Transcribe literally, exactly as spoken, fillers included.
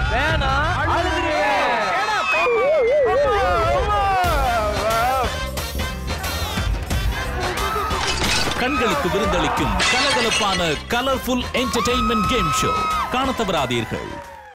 வேணா கண்களுக்கு விருந்தளிக்கும் கலகலப்பான கலர்ஃபுல் என்டர்டெயின்மெண்ட் கேம் ஷோ காண தவறாதீர்கள்.